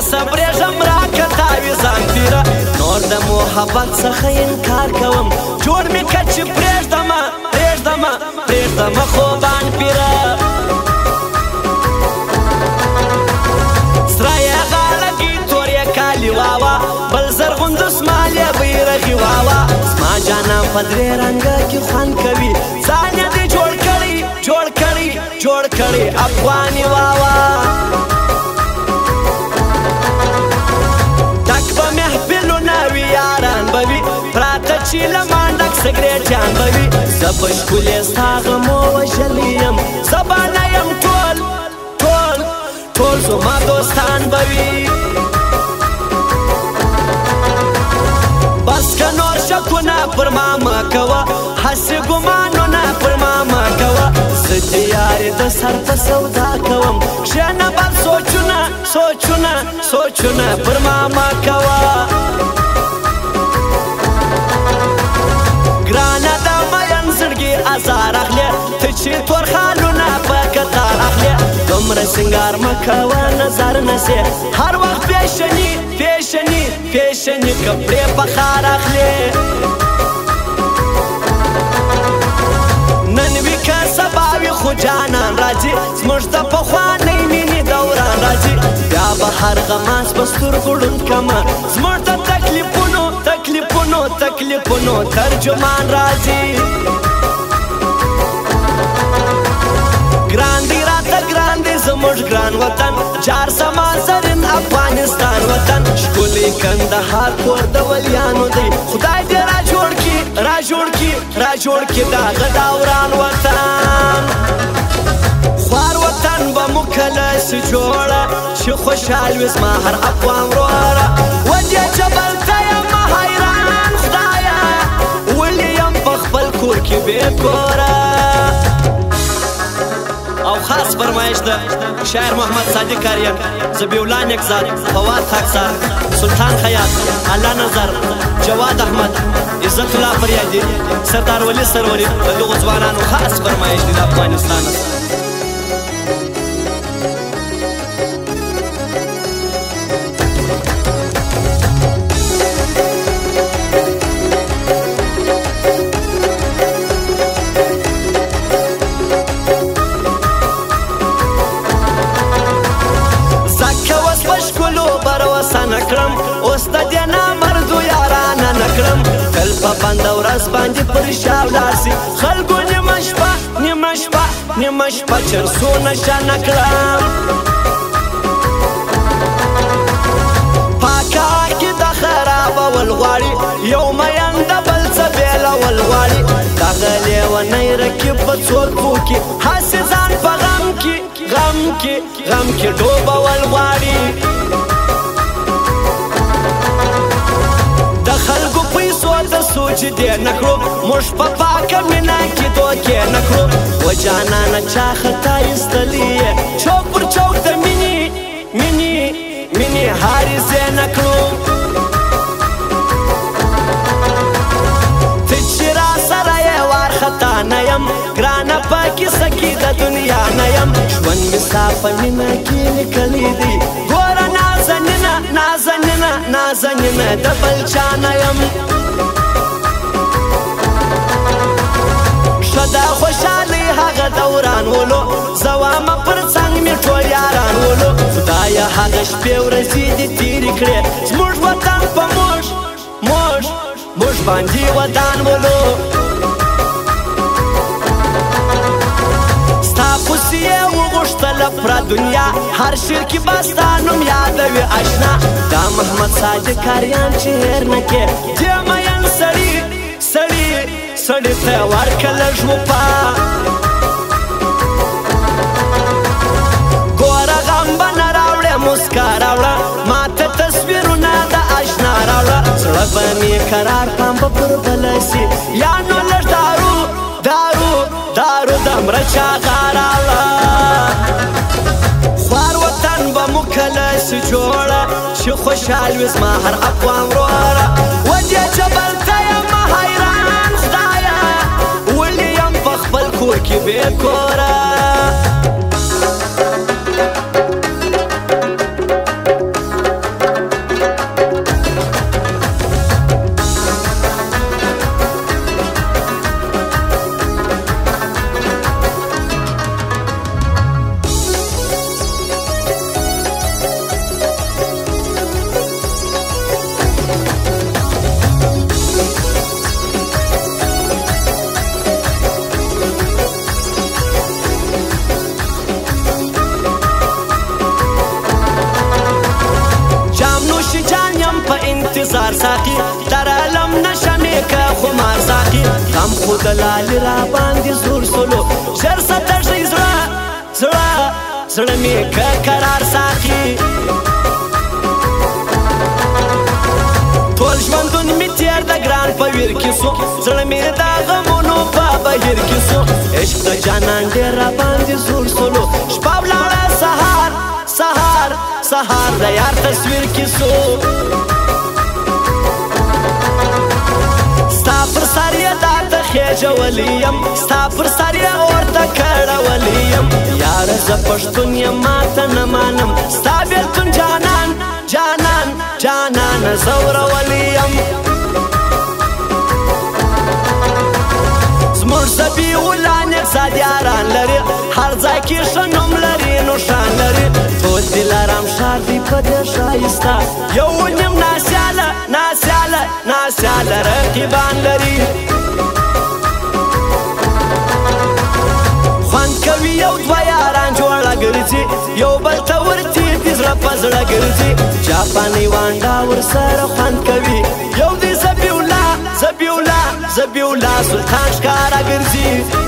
نصبرېږم راکتاوي ځان پیره نور د محبت څخه انکار کوم جوړ مې که چې پرېږدمه خوبان پیره سره یې غاړه کې تور یې کالي واوه بل زرغون دسمال یې بیرغي واوه زما جانان په درې رنګه کې خوند کوي ځان یې دې جوړ کړی افغاني واوه ډک به محفلونه وي یاران به وي پراته چې له ما ډک سګرېټیان به وي زه په ښکلې ستا غمو وژلی یم زه به نه یم ټول زما دوستان به وي بس که نور شکونه پر ما مه کوه هسې ګمانونه پر ما مه کوه زه د یارې د سر په سودا کوم کښېنه بل سوچونه پر ما مه کوه ګرانه د مین زړګي ازار اخلې ته چې تور خالونه په کتار اخلې دومره سینګار مه کوه نظر نسې هر وخت پیشني کپړې په خار اخلې نن وي که سبا وي خو جانان راځي زموږ د پخوانۍ مینې دوران راځي بیا به هر غماس په سترګو ړوند کمه زموږ د تکلیفونو ترجمان راځي ګران دی راته ګران دی زموږ ګران وطن جار سما زرین افغانستان وطن ښکلی کندهار کور د ولیانو دی خدای دې را جوړ کړي دغه دوران وطن خوار وطن به مو کله سي جوړه چې خوشحال وي زما هر افغان وروره و دې جبل ته یم حیران خدایه ولې یم په خپل کور کې بې کوره او خاص فرمایش ده شاعر محمد صادق آریان زبیح الله نکزاد فواد خاکسار سلطان خیاط الله نظر جواد احمد عزت الله فریادي سردار ولی سروری د دغو ځوانانو خاص فرمایش دي د افغانستان نکړم اوس د دې نامردو یارانه نکړم تل په بنده ورځ باندې پر شا ولاړ سي خلکو نیمه شپه چرسو نشه نکړم پاکه عقیده خرابول غواړي یو مین د بل څه بېلول غواړي دغه لیونی رکیب په څوکو کې هسې ځان په غم کې ډوبول غواړي سوچ دې نکړو موږ په پاکه مینه کې دوکې نکړو و جانانه چا خطا ایستلې چوک پر چوک د مینې حارزې نکړو ته چې را سره یې وارخطا نه یم ګرانه په کیسه کې د دنیا نه یم ژوند مې ستا په مینه کې لیکلی دی ګوره نازنینه د بل چا نه یم دا خوشحالی هغه دوران ولو زوامه پر څنګ مې ټول یاران ولو خدایه هغه شپې ورځې دې تېرې کړې زموږ وطن په موږ باندې ودان ولو ستا خوسي یې وغوښتله پوره دنیا هر شعر کې به ستا نوم یادوي اشنا دا محمد صادق آریان چې هېر نه کې دې مین سړي ته ورکه لږ وپا ګوره غم به نه راوړې مسکا راوړه ما ته تصویرونه د اشنا راوړه زړه به مې قرار پام به پر بله سي یا نو لږ دارو د مره چاغه راوړه خوار وطن به مو کله سي جوړه چې خوشحال وي زما هر افغان وروره و دې جبل ته یم حیران خدایه ولې یم په خپل کور کې بې کوره غم خو د لالې را باندې زور سولو ژر ستړی زړه زړه زړه مې که قرار ساخي ټول ژوندون مې تېر د ګران په ویر کې سو زړه مې د غمونو په بهیر کې سو عشق د جانان ډېر را باندې زور سولو شپه ولاړه سهار سهار سهار د یار تصویر کې سو ستا پر سر یې داته خېژولی یم ستا پر سر یې ورته کړولی یم یاره زه پښتون یم ماته نه مانم ستا بېلتون جانان جانان جانان زورولی یم زموږ زبي ولان اقصاد یاران لري هر ځای کې ښه نوم لري نو شان لري ټول دلارام ښار دی په ډېر ښایسته یو نیم ناسیاله ناسیاله ناسیاله رقیبان لري خوند کوي یو دوه یاران جوړه ګرځي یو بل ته ورتي دي زړه په زړه ګرځي جاپاني وانډا ورسره خوند کوي یو دی زبیولا زبیولا زبیولا سلطان ښکاره ګرځي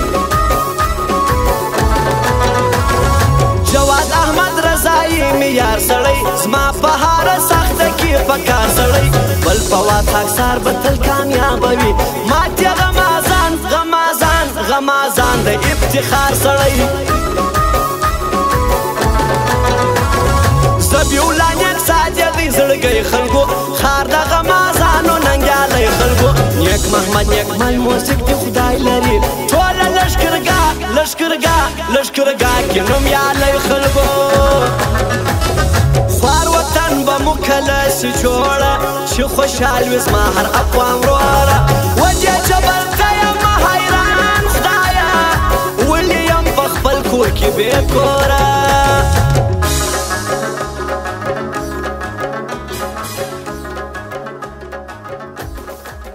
جواد احمد رضایي مې یار سړی زما په هره سخته کې په کار سړی بل په وات اکثر به تل کامیابوي ماتې غمازان غمازان غمازان د افتخار سړی زبیولا نیک ساتي دی زړګی خلکو خار د غمازانو ننګیالی خلکو نیک محمد نیک مل موسیق دی خدای لري ټوله لشکرګاه لشکرګاه لشکرګاه کې نومیالی خلکو خوار وطن به مو کله سي جوړه چې خوشحال وي زما هر افغان وروره ودې جبل ته یم حیران خدایه ولې یم په خپل کور کې بې کوره